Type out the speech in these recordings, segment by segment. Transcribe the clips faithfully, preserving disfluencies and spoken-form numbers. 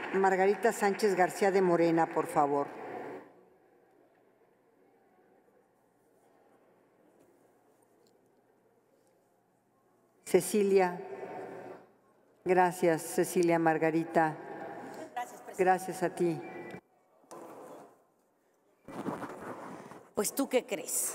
Margarita Sánchez García de Morena, por favor. Cecilia. Gracias, Cecilia Margarita. Gracias, presidenta. Gracias a ti. Pues tú qué crees.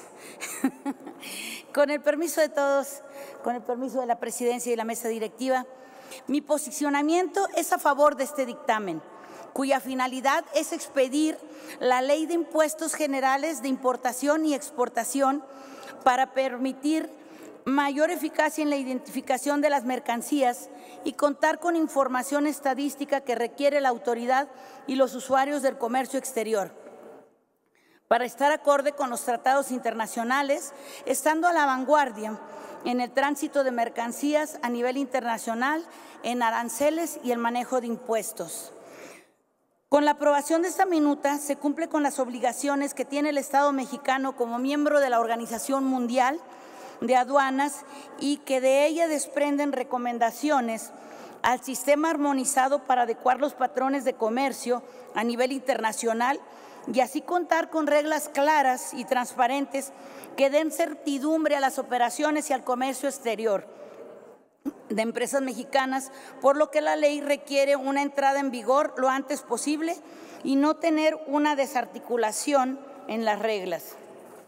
Con el permiso de todos, con el permiso de la presidencia y la mesa directiva, mi posicionamiento es a favor de este dictamen, cuya finalidad es expedir la Ley de Impuestos Generales de Importación y Exportación para permitir mayor eficacia en la identificación de las mercancías y contar con información estadística que requiere la autoridad y los usuarios del comercio exterior, para estar acorde con los tratados internacionales, estando a la vanguardia en el tránsito de mercancías a nivel internacional, en aranceles y el manejo de impuestos. Con la aprobación de esta minuta se cumple con las obligaciones que tiene el Estado mexicano como miembro de la Organización Mundial de Aduanas y que de ella desprenden recomendaciones al sistema armonizado para adecuar los patrones de comercio a nivel internacional y así contar con reglas claras y transparentes que den certidumbre a las operaciones y al comercio exterior de empresas mexicanas, por lo que la ley requiere una entrada en vigor lo antes posible y no tener una desarticulación en las reglas.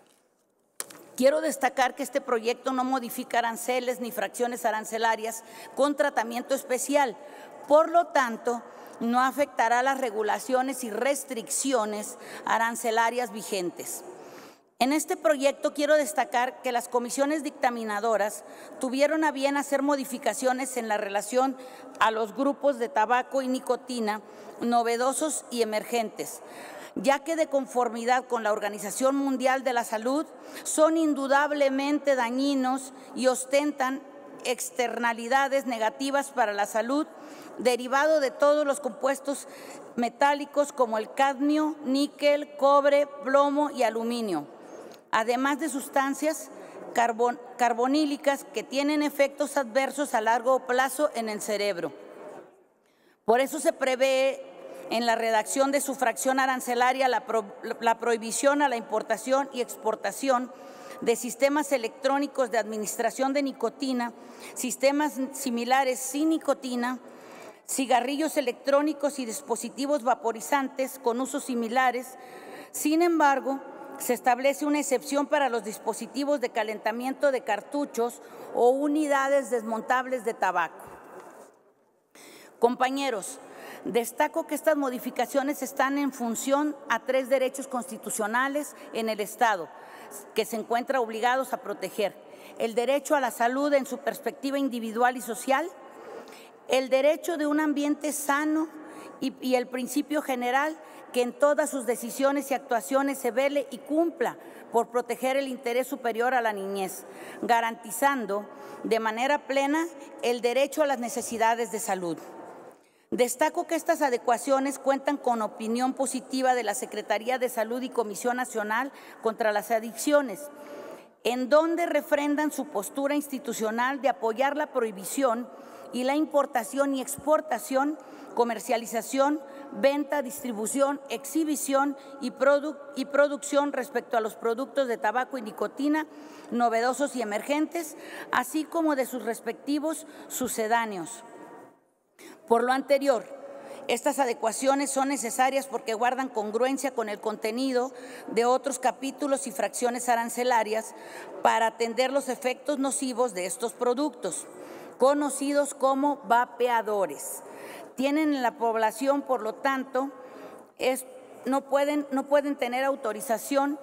Quiero destacar que este proyecto no modifica aranceles ni fracciones arancelarias con tratamiento especial, por lo tanto, no afectará las regulaciones y restricciones arancelarias vigentes. En este proyecto quiero destacar que las comisiones dictaminadoras tuvieron a bien hacer modificaciones en la relación a los grupos de tabaco y nicotina novedosos y emergentes, ya que de conformidad con la Organización Mundial de la Salud son indudablemente dañinos y ostentan externalidades negativas para la salud, derivado de todos los compuestos metálicos como el cadmio, níquel, cobre, plomo y aluminio, además de sustancias carbon, carbonílicas que tienen efectos adversos a largo plazo en el cerebro. Por eso se prevé en la redacción de su fracción arancelaria la, pro, la prohibición a la importación y exportación de sistemas electrónicos de administración de nicotina, sistemas similares sin nicotina, cigarrillos electrónicos y dispositivos vaporizantes con usos similares. Sin embargo, se establece una excepción para los dispositivos de calentamiento de cartuchos o unidades desmontables de tabaco. Compañeros, destaco que estas modificaciones están en función a tres derechos constitucionales en el Estado, que se encuentran obligados a proteger: el derecho a la salud en su perspectiva individual y social, el derecho de un ambiente sano y, y el principio general que en todas sus decisiones y actuaciones se vele y cumpla por proteger el interés superior a la niñez, garantizando de manera plena el derecho a las necesidades de salud. Destaco que estas adecuaciones cuentan con opinión positiva de la Secretaría de Salud y Comisión Nacional contra las Adicciones, en donde refrendan su postura institucional de apoyar la prohibición y la importación y exportación, comercialización, venta, distribución, exhibición y, produ y producción respecto a los productos de tabaco y nicotina novedosos y emergentes, así como de sus respectivos sucedáneos. Por lo anterior, estas adecuaciones son necesarias porque guardan congruencia con el contenido de otros capítulos y fracciones arancelarias para atender los efectos nocivos de estos productos, conocidos como vapeadores. Tienen en la población, por lo tanto, es, no, pueden, no pueden tener autorización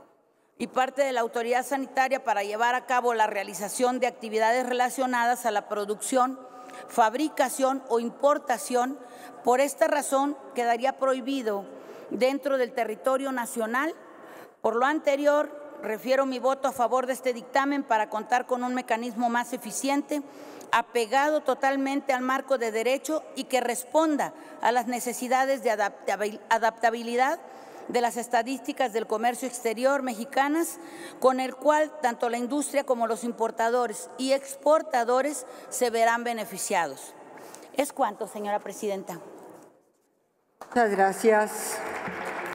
y parte de la autoridad sanitaria para llevar a cabo la realización de actividades relacionadas a la producción, fabricación o importación. Por esta razón quedaría prohibido dentro del territorio nacional. Por lo anterior, refiero mi voto a favor de este dictamen para contar con un mecanismo más eficiente, apegado totalmente al marco de derecho y que responda a las necesidades de adaptabilidad de las estadísticas del comercio exterior mexicanas, con el cual tanto la industria como los importadores y exportadores se verán beneficiados. Es cuanto, señora presidenta. Muchas gracias.